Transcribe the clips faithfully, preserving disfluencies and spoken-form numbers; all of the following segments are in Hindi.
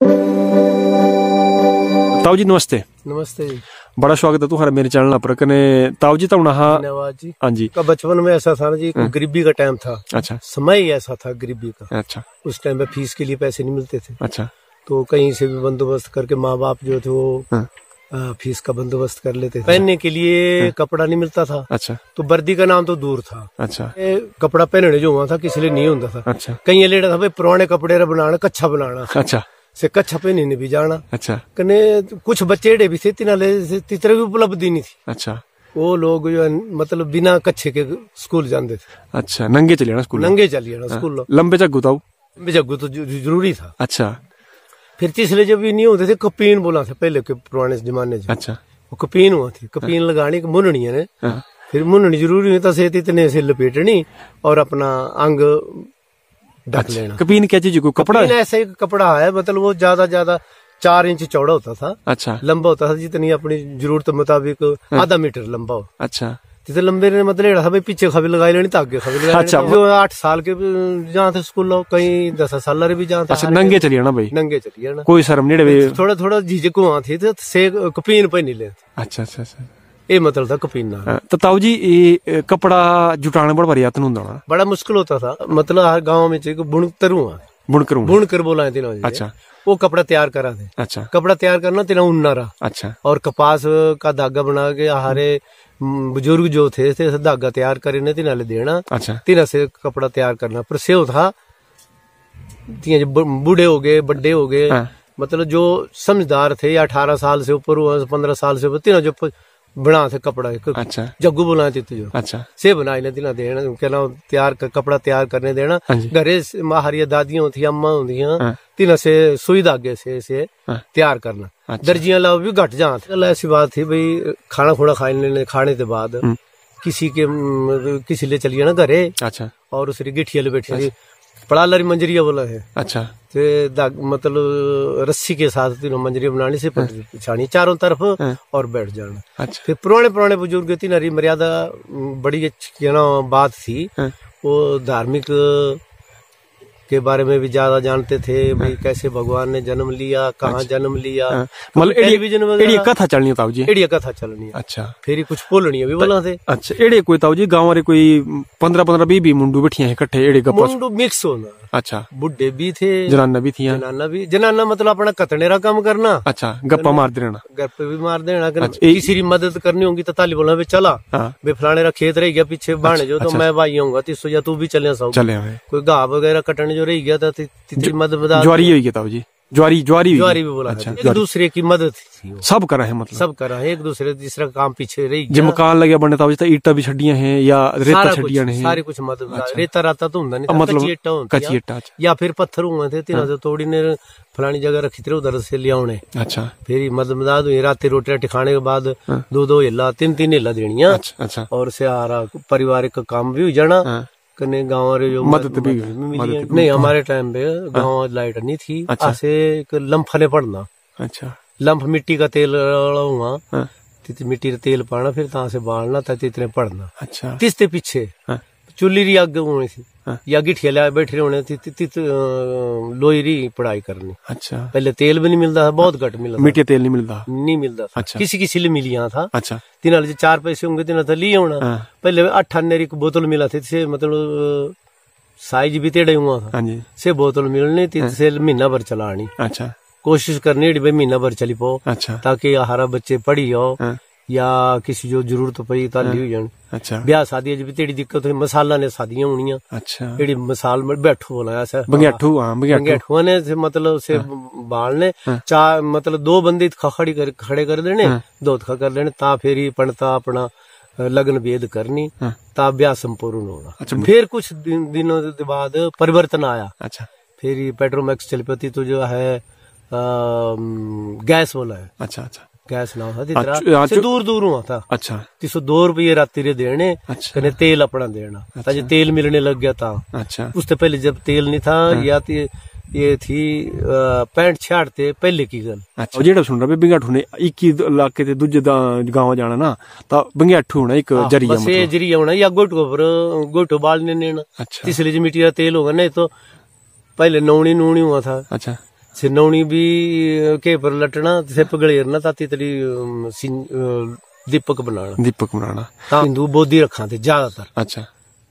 ताऊ जी नमस्ते। नमस्ते जी, बड़ा स्वागत है तुम्हारा मेरे चैनल पर। कने ताऊ जी ताऊ हाँ धन्यवाद जी। हाँ जी, का बचपन में ऐसा था ना जी, गरीबी का टाइम था। अच्छा, समय ही ऐसा था गरीबी का। अच्छा, उस टाइम में फीस के लिए पैसे नहीं मिलते थे। अच्छा, तो कहीं से भी बंदोबस्त करके माँ बाप जो थे वो हाँ, आ, फीस का बंदोबस्त कर लेते थे। पहनने के लिए हाँ, कपड़ा नहीं मिलता था। अच्छा, तो वर्दी का नाम तो दूर था। अच्छा, कपड़ा पहनने जो हुआ था किसी लिए नहीं होता था। अच्छा, कहीं लेटा था भाई पुराने कपड़े बनाना, कच्छा बनाना, अच्छा से कच्छा पहनने भी जाना। अच्छा, कने कुछ बच्चे एड़े भी थे तिनाले तितरे भी उपलब्धि नहीं थी। अच्छा, वो लोग जो मतलब बिना कच्छे के स्कूल जाते थे। अच्छा, नंगे चले ना स्कूल, नंगे चलिए ना स्कूल। लंबे जग्गू ताऊ, लंबे जग्गू तो जरूरी था। अच्छा, फिर तीसरे जब भी नहीं होते थे कपीन बोला था पहले के पुराने जमाने से। अच्छा, वो कपीन हुआ थी, कपीन लगाने की मुननी है ने, फिर मुननी जरूरी होता से इतने से लपेटनी और अपना अंग ढक अच्छा, लेना। कपीन क्या चीज, कोई कपड़ा है? ऐसा ही कपड़ा है, मतलब वो ज्यादा ज्यादा चार इंच चौड़ा होता था। अच्छा, लंबा होता था जितनी अपनी जरूरत मुताबिक आधा मीटर लंबा हो। अच्छा, जितने लंबे ने मतलब था भाई पीछे खबी लगाई लेनी, आगे खबी लगाई। अच्छा, जो आठ साल के जहाँ थे स्कूल, कहीं दस साल भी जहाँ थे। अच्छा, नंगे चलिए ना भाई, नंगे चलिए ना, कोई शर्म नहीं। थोड़ा थोड़ा झिझक वहाँ थी तो से कपीन पे नहीं लेते। अच्छा अच्छा अच्छा, ये मतलब था कपीना। तो ताऊ जी ये कपड़ा जुटाने बड़ा भारी यत्न होता, बड़ा मुश्किल होता था। मतलब हर गाँव में बुनकर हुआ, बुनकर बुनकर बोला है। अच्छा, वो कपड़ा तैयार करा थे। अच्छा, कपड़ा तैयार करना तेना उन्ना रहा। अच्छा, और कपास का धागा बना के हमारे बुजुर्ग जो थे, थे धागा तैयार करे तीना ले देना। अच्छा, तीना से कपड़ा तैयार करना। पर सेव था बूढ़े हो गए, बड्डे हो गए, मतलब जो समझदार थे या अठारह साल से ऊपर हुआ, पंद्रह साल से ऊपर, तीना जो बना थे कपड़ा। अच्छा, जग्गू बुलाए थे जो। अच्छा, से बनाए ने तीना देना, कहना तैयार कर, कपड़ा तैयार करने देना। घरे हमारी दादियां होती, अम्मा होती, तीना से सुई धागे से से तैयार करना। अच्छा, दर्जियां लाओ भी घट जा। ऐसी बात थी भाई, खाना खोड़ा खाने खाने के बाद किसी के किसी ले चलिए ना घरे। अच्छा, और उस गिठिया ले बैठी पड़ा लरी मंजरिया बोला है। अच्छा, मतलब रस्सी के साथ तीनों मंजरिया बनानी से पिछानी चारों तरफ और बैठ जाना। अच्छा, फिर पुराने पुराने बुजुर्ग तीनारी मर्यादा बड़ी अच्छी ना बात थी। वो धार्मिक के बारे में भी ज्यादा जानते थे भाई, कैसे भगवान ने जन्म लिया, कहाँ अच्छा, जन्म लिया, मतलब टेलीविजन वगैरह कथा चलनी ताऊ जी, एड़िया कथा चलनी। अच्छा, फिर कुछ बोलनी भी बोला थे। अच्छा, एड़े कोई ताऊ जी गाँव कोई पंद्रह पंद्रह बीस बीस मुंडू बैठिया है इकट्ठे, एड़े मुंडू मिक्स होना। अच्छा, बुढ़े भी थे, जनाना भी थी, जनाना भी, जनाना मतलब अपना कतने का काम करना। अच्छा, गप्पा मार देना, गप्पे भी मार देना। किसी की मदद करनी होगी तो ताली बोलना चला बे फलाने का खेत रह गया पीछे बाने जो, तो मैं भाई आऊंगा तीसो या तू भी चले सौ। कोई घाह वगैरह कटने जो रह गया था तीसरी मदद ज्वारी हुई ताऊ जी, ज्वारी ज्वारी ज्वारी भी बोला। अच्छा, एक दूसरे की मदद थी, सब करा है, मतलब सब करा है, एक दूसरे तीसरा काम पीछे रही गया। मकान लगे बनने ताऊ जी, ईटा भी छड़ियां हैं या रेता छड़ियां हैं, सारे कुछ मदद। अच्छा, रेता राता तो होता नहीं, मतलब कच्ची ईटा होती, कच्ची ईटा या फिर पत्थर हुए थे तीन से तोड़ी ने फलानी जगह रखी थी उधर से लिया। अच्छा, फिर मदद मदद हुई, रात रोटी राटी खाने के बाद दो दो हिला तीन तीन हिला देनिया। अच्छा, और से आरा पारिवारिक काम भी हो जाना। कने गाँव रे जो मदद भी मिली नहीं। हमारे टाइम पे गाँव लाइट नहीं थी। अच्छा, ऐसे एक लम्फ ने पड़ना। अच्छा, लम्फ मिट्टी का तेल हुआ, मिट्टी का तेल पाना, फिर तहाँ से बालना था इतने पड़ना। अच्छा, तीसते पीछे चुल्ली री आग होनी थी या गिठिया बैठे होने थी, लोई री पढ़ाई करनी। अच्छा, पहले तेल भी नहीं मिलता था, बहुत घट मिलता, मिट्टी तेल नहीं मिलता नहीं मिलता था। अच्छा, किसी किसी लिए मिली यहाँ था। अच्छा, तीन जो चार पैसे होंगे तीन तो लिए होना। पहले आठ अन्ने की बोतल मिला थी, से मतलब साइज भी टेढ़ा हुआ था, से बोतल मिलनी थी, से महीना भर चलानी। अच्छा, कोशिश करनी भाई महीना भर चली पाओ। अच्छा, ताकि हमारा बच्चे पढ़ी हो या किसी जो जरूरत पई ताली हो जाए। अच्छा, ब्याह शादी भी तेरी दिक्कत हुई, मसाला ने शादियां होनी। अच्छा, एड़ी मसाल में बैठो बोला सर बंगेठू। हाँ, बंगेठू ने से मतलब से बालने चार मतलब दो बंदे खड़ी कर खड़े कर देने, दो खा कर लेने, ता फिर ही पढ़ता अपना लग्न भेद करनी, ता ब्याह संपूर्ण होगा। अच्छा, फिर कुछ दिन, दिनों के बाद परिवर्तन आया। अच्छा, फिर पेट्रोमैक्स चल पती तो जो है गैस वाला है। अच्छा अच्छा, गैस ना था तितरा से दूर दूर हुआ था। अच्छा, तीसो दो रुपये राती रे देने। अच्छा, कने तेल अपना देना। अच्छा, ताकि तेल मिलने लग गया था। अच्छा, उससे पहले जब तेल नहीं था। हाँ, या ये थी पैंठ छियाठ थे पहले की गल। अच्छा, जेड़ा सुन रहा बंगेठू ने एक इलाके ते दूजे गांव जाना ना, तो बंगेठू होना एक जरिया, बस ये जरिया होना या गोटो पर गोटो बालने नेना। अच्छा, तीसरी मिट्टी का तेल होगा, नहीं तो पहले नौनी नूनी हुआ था। अच्छा, सिन्नौनी भी के पर लटना से पगड़ेरना ताती तरी अम, सिन- अ, दीपक बनाना दीपक बनाना। ता हिंदू बोधी रखा थे ज्यादातर, अच्छा।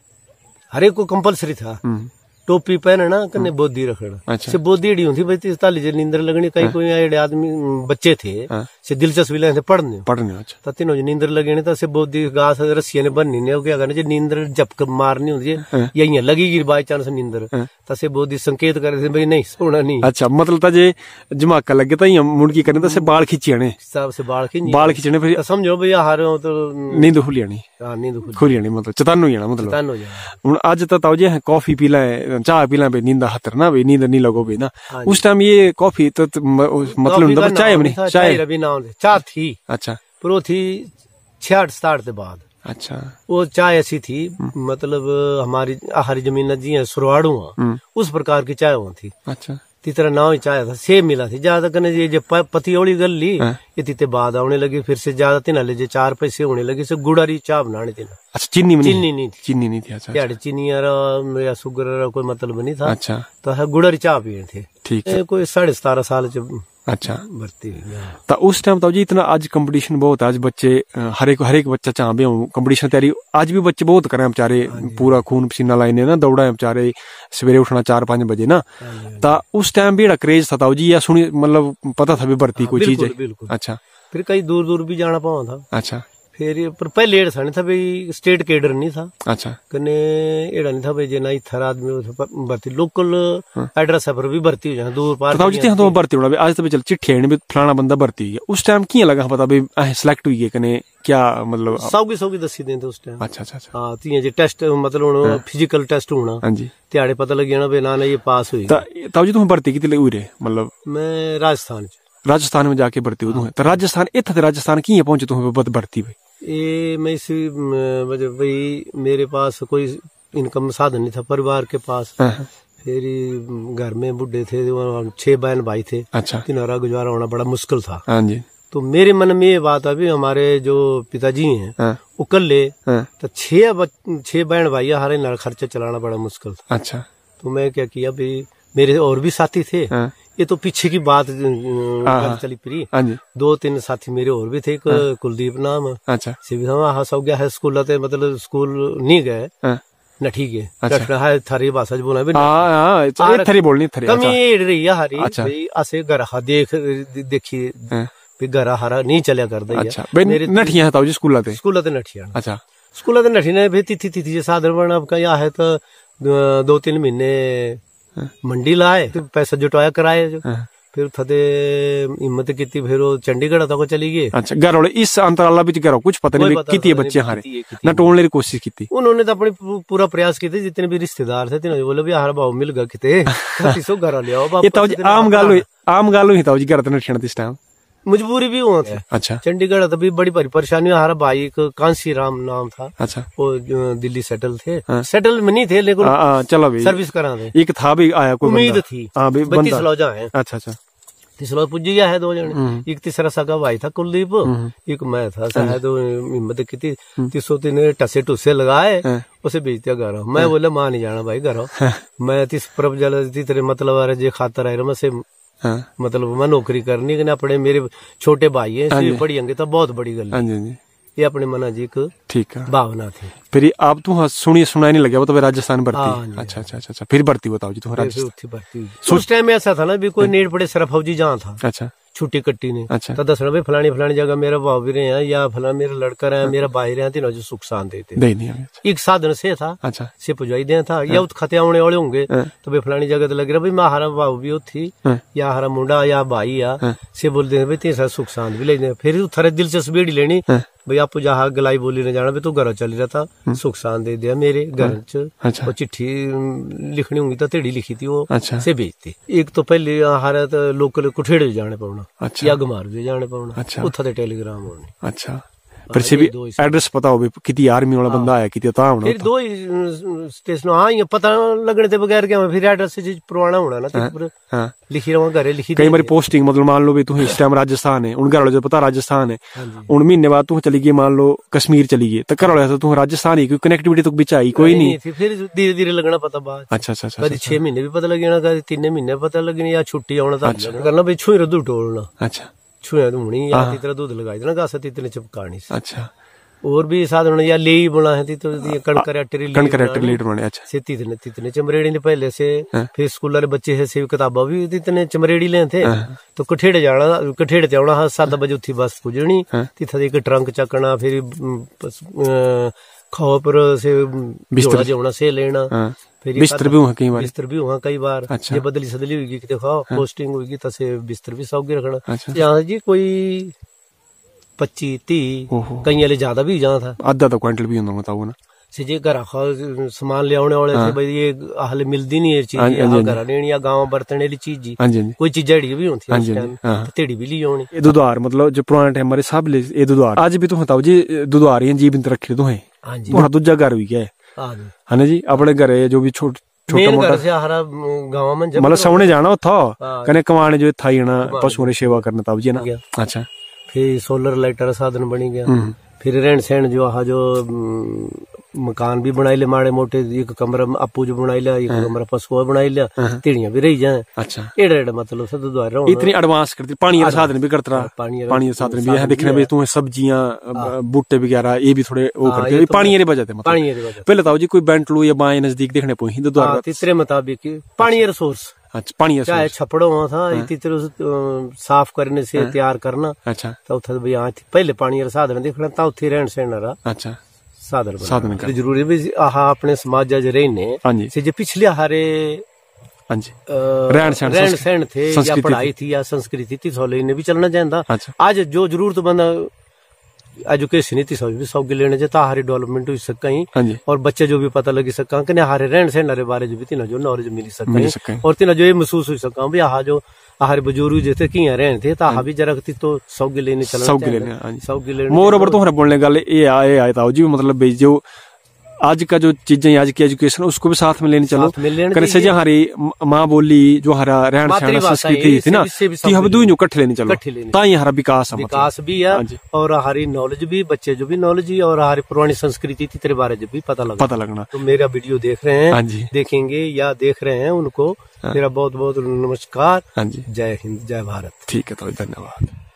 हर एक को कंपलसरी था हम्म। टोपी पहनना कने बोधी रखना। अच्छा। से बोधी एडी होती भाई तीस ताली जे नींदर लगनी, कई कोई एडे आदमी अम, बच्चे थे हाँ। से दिलचस्पी लेते पढ़ने पढ़ने। अच्छा। तो तीनों जो नींदर लगनी तो से बोधी घास रस्सिया ने बननी ने क्या करना जो नींदर झपक मारनी होती है या यहाँ लगेगी बाई चांस नींदर तो से बोधी संकेत करे थे भाई नहीं सोना नहीं। अच्छा, मतलब ता जे जमाका लगे ता या मुड़की करने तो से बाल खिंचियाने, हिसाब से बाल खींच बाल खिंचने फिर तो समझो भई हारे हो तो नींद खुली आनी, हाँ, नींद खुल खुली आनी मतलब चतन हो जाना। मतलब तन हो जाए। हुन अज तो ताऊ जी है कॉफी पी लाए चाह पी लाए नींद हतर ना भाई नींद नहीं लगो भाई ना। उस टाइम ये कॉफी तो तो म- मतलब कॉफी का चाय नाम में नहीं था, नहीं चाय। रवि नाम से चाह थी, अच्छा। पर वो थी छियाठ साठ के बाद। अच्छा। वो चाय ऐसी थी मतलब हमारी हरी जमीन जी है सुरवाड़ू हम्म। उस प्रकार की चाय वो थी। अच्छा। तीसरा नाव ही चाय था, सेब मिला थी ज्यादा करने ये जो प- पति ओली गल ली हाँ। ये तीते बाद आने लगी, फिर से ज्यादा तीन ले चार पैसे होने लगे से गुड़ारी चाय बनानी थी। अच्छा, चीनी में चीनी नहीं थी, चीनी नहीं थी। अच्छा। यार चीनी यार या शुगर कोई मतलब नहीं था। अच्छा, तो है गुड़ारी चाय पिए थे। ठीक है। ए, कोई साढ़े सतारह साल च अच्छा। भर्ती हुई। तो उस टाइम तो जी इतना आज कंपटीशन बहुत है, आज बच्चे अ, हर एक हर एक बच्चा चाह भी कंपटीशन तैयारी आज भी बच्चे बहुत करें बेचारे, पूरा खून पसीना लाइने ना दौड़ा है बेचारे, सवेरे उठना चार पांच बजे ना। तो उस टाइम भी क्रेज था ताऊ जी, या सुनी मतलब पता था भी भर्ती कोई चीज है? बिल्कुल। अच्छा। फिर कई दूर दूर भी जाना पावा था। अच्छा। फिर ये- पर पहले एड़ था नहीं था भाई स्टेट केडर नहीं था अच्छा। कने एड़ा नहीं था भाई जे ना इथर आदमी उस पर भर्ती लोकल एड्रेस पर भी भर्ती हो जाए दूर पार। ताऊ जी ते तो भर्ती होना आज तो चल चिट्ठी आने भी फलाना बंदा भर्ती हुई है, उस टाइम किया लगा पता भी सिलेक्ट हुई है कने क्या मतलब? सौगी सौगी दसी देते उस टाइम। अच्छा अच्छा अच्छा। हाँ तियां जे टेस्ट मतलब फिजिकल टेस्ट होना, हाँ जी, त्याड़े पता लग जाना भाई ना ना ये पास हुई। ताऊ जी तुम भर्ती की हुई रहे मतलब? मैं राजस्थान च राजस्थान में जाके भर्ती हुई तो राजस्थान इतना राजस्थान की पहुंचे तुम भर्ती भाई? ये मैं इसी वजह भाई मेरे पास कोई इनकम साधन नहीं था परिवार के पास। फिर घर में बुढ़े थे, छह बहन भाई थे। अच्छा। किनारा गुजारा होना बड़ा मुश्किल था। हाँ जी। तो मेरे मन में ये बात अभी हमारे जो पिताजी हैं हाँ। वो कल ले हाँ। तो छह बच- छह बहन भाई हमारे नाल खर्चा चलाना बड़ा मुश्किल था। अच्छा। तो मैं क्या किया भाई मेरे और भी साथी थे। हाँ। ये तो पीछे की बात हाँ। चली फिरी। हाँ जी। दो तीन साथी मेरे और भी थे, एक कुलदीप नाम अच्छा। से भी हम हास हो गया है स्कूल ते मतलब स्कूल नहीं गए हाँ। न ठीक है। अच्छा। रखना है थारी भाषा च बोला भी हाँ हाँ ये थरी बोलनी थरी। कमी अच्छा। एड़ रही है हरी अच्छा। भाई असे घर हा देख देखी हाँ। भी घर हरा नहीं चलिया कर दई। अच्छा भाई नठिया है ताऊ जी स्कूल आते? स्कूल ते नठिया। अच्छा। स्कूल ते नठी ने भी तिथि तिथि जे साधन बना अब का या है तो दो तीन महीने मंडी लाए, फिर पैसा जुटाया कराए जो। हाँ। फिर थते हिम्मत की फिर वो चंडीगढ़ तक चली गई। अच्छा। घर वाले इस अंतराला बिच करो कुछ पता नहीं पता कितने नहीं, बच्चे हारे कितनी है, कितनी ना टोलने की कोशिश की? उन्होंने तो अपनी पू- पूरा प्रयास किए जितने भी रिश्तेदार थे तीनों बोले भी हर भाव मिल गया किते तीसो घर ले आओ। ये ताऊ जी आम गाल हुई आम गाल हुई ताऊ जी घर नठिया इस टाइम? मजबूरी भी हुआ थी। अच्छा। चंडीगढ़ तो भी बड़ी भारी परेशानी। हमारा भाई एक कांसी राम नाम था। अच्छा। वो जो दिल्ली सेटल थे। हाँ। सेटल में नहीं थे लेकिन हाँ हाँ चलो भाई सर्विस करा थे। एक था भी आया कोई उम्मीद बंदा। थी। हाँ भाई बत्तीस बंदा। लौजा है। अच्छा अच्छा। तीसरा पुजी गया है दो जने। एक तीसरा सगा भाई था कुलदीप, एक मैं था शायद हिम्मत की थी। तीसो तीन टसे टुसे लगाए उसे बेचते घर। मैं बोला मां नहीं जाना भाई घर मैं तीस परब जल तेरे मतलब आ जे खातर आए मैं से हाँ। मतलब मैं नौकरी करनी कि अपने मेरे छोटे भाई है हाँ जी। पढ़ी होंगे तो बहुत बड़ी गल हाँ है। जी हाँ जी ये अपने मना जी एक ठीक है। भावना थी। फिर ये आप तू सुनिए सुनाई नहीं लगे वो तो फिर राजस्थान हाँ भर्ती? जी। अच्छा अच्छा अच्छा अच्छा। फिर भर्ती बताओ जी तुम फिर राजस्थान? उत्थी भर्ती हुई। उस टाइम में ऐसा था ना भी कोई नेड़ पड़े सिर्फ फौजी जहाँ था अच्छा छुट्टी कट्टी ने अच्छा। तो दसना भाई फलानी फलानी जगह मेरा भाव भी रहे हैं या फला मेरा लड़का रहे मेरा भाई रहे तीनों जो सुख शांत देते दे नहीं हमें। एक साधन से था अच्छा। से पुजाई दे था या उत खते आने वाले होंगे हाँ। तो भाई फलानी जगह तो लग रहा भाई मैं हरा भाव भी थी हाँ। या हरा मुंडा या भाई या हाँ। से बोलते हैं भाई तीसरा सुख शांत भी लेने फिर थारे दिलचस्पी भी लेनी हाँ। भाई आप जहाँ गलाई बोली ने जाना भाई तू घर चल रहा था सुख शांत दे दिया मेरे घर च अच्छा। वो चिट्ठी लिखनी होंगी तो तेड़ी लिखी थी वो अच्छा। से भेजती। एक तो पहले हरा तो लोकल कुठेड़े जाने पड़ना अच्छा। या गमार भी जाने पड़ना अच्छा। उथा ते टेलीग्राम होने। अच्छा फिर से भी एड्रेस पता हो कितनी आर्मी वाला बंदा आया कितनी ता होना फिर दो ही स्टेशन हाँ ये पता लगने के बगैर क्या फिर एड्रेस से पुराना होना ना लिखी रहा घरे लिखी कई बार पोस्टिंग मतलब मान लो भी तू इस टाइम राजस्थान है उन घर वाले जो पता राजस्थान है उन महीने बाद तू चली गई मान लो कश्मीर चली गई तो घर वाले तू राजस्थान ही कनेक्टिविटी तो बिच आई कोई नहीं फिर धीरे धीरे लगना पता बात अच्छा अच्छा अच्छा कभी छह महीने भी पता लग जाना कभी तीन महीने पता लगनी या छुट्टी आना करना भाई छुई रद्दू टोलना अच्छा छुआ धूनी या तीतरा दूध लगाई देना गासा तीतने चिपकानी अच्छा और भी साधन या ले बना है तो कणक कणक रेट बने अच्छा से तीतने तीतने चमरेड़ी ने पहले से फिर स्कूल वाले बच्चे है से किताबा भी तीतने चमरेड़ी ले थे तो कठेड़े जाना कठेड़े ते आना सात बजे उठी बस पुजनी तीथा एक ट्रंक चकना फिर खाओ पर से बिस्तर जाना से लेना बिस्तर भी हुआ कई बार बिस्तर भी हुआ कई बार अच्छा। ये बदली सदली हुई कि देखो पोस्टिंग हुई तसे बिस्तर भी सौगी रखना यहाँ जी कोई पच्चीस तीस कई वाले ज्यादा भी जाना था आधा तो क्विंटल भी होना बताओ ना से जे घर सामान ले आने वाले थे भाई ये हाल मिलती नहीं है चीज घर लेनी या गाँव बरतने वाली चीज जी कोई चीज जड़ी भी होती है तेड़ी भी ली आनी ये दुधार मतलब जो पुराने टाइम हमारे सब ये दुधार आज भी तो बताओ जी दुधार ही जीवन रखी तो है दूजा घर भी क्या है ना जी अपने घर जो भी छोट छोटा मोटा गाँव में मतलब सवने जाना था कने कमाने जो था ही ना पशुओं ने सेवा करना था जी ना अच्छा फिर सोलर लाइटर साधन बनी गया फिर रहन सहन जो आहा जो मकान भी बनाई ले माड़े मोटे एक कमरा आपू जो बनाई लिया एक कमरा पशुआ बनाई लिया तिड़ियां भी रही जाए अच्छा एड़ा एड़ा मतलब सब द्वारा इतनी एडवांस करती पानी का साधन भी करता रहा पानी का साधन भी है देखने में तुम्हें सब्जियां बूटे वगैरह ये भी थोड़े वो करते पानी की वजह से पानी पहले बताओ जी कोई बेंटलू या बाएं नजदीक देखने पो हिंदू द्वारा तीसरे मुताबिक पानी रिसोर्स अच्छा पानी चाहे छपड़ो हुआ था इतनी तरह साफ करने से तैयार करना अच्छा तो भाई यहाँ पहले पानी साधन देखना था उथे रहन सहन रहा अच्छा साधन साधन जरूरी भी आहा अपने समाज रहने से जो पिछले हारे रहन सहन थे या पढ़ाई थी या संस्कृति थी सोले ने भी चलना चाहता आज जो जरूरत बंदा एजुकेशन ही भी सब लेने जाता हमारी डेवलपमेंट हो सका और बच्चे जो भी पता लगी सका कि हमारे रहन सहन हमारे बारे भी तीना जो नॉलेज मिली सके और तीना जो ये महसूस हो सका भी आहा जो हमारे बुजुर्ग जैसे कि रहने थे तो भी जरा तो सब लेने चलना सब लेने सब लेने मोर ओवर तो बोलने गल ये आए आए था जी मतलब जो आज का जो चीजें आज की एजुकेशन उसको भी साथ में लेने चलो करे से जो हमारी माँ बोली जो हमारा रहन सहन संस्कृति थी ना कि हम दो इकट्ठे लेने चलो ताकि हमारा विकास विकास भी है और हमारी नॉलेज भी बच्चे जो भी नॉलेज और हमारी पुरानी संस्कृति थी तेरे बारे में भी पता लगा पता लगना तो मेरा वीडियो देख रहे हैं देखेंगे या देख रहे हैं उनको मेरा बहुत बहुत नमस्कार। जय हिंद जय भारत। ठीक है तो धन्यवाद।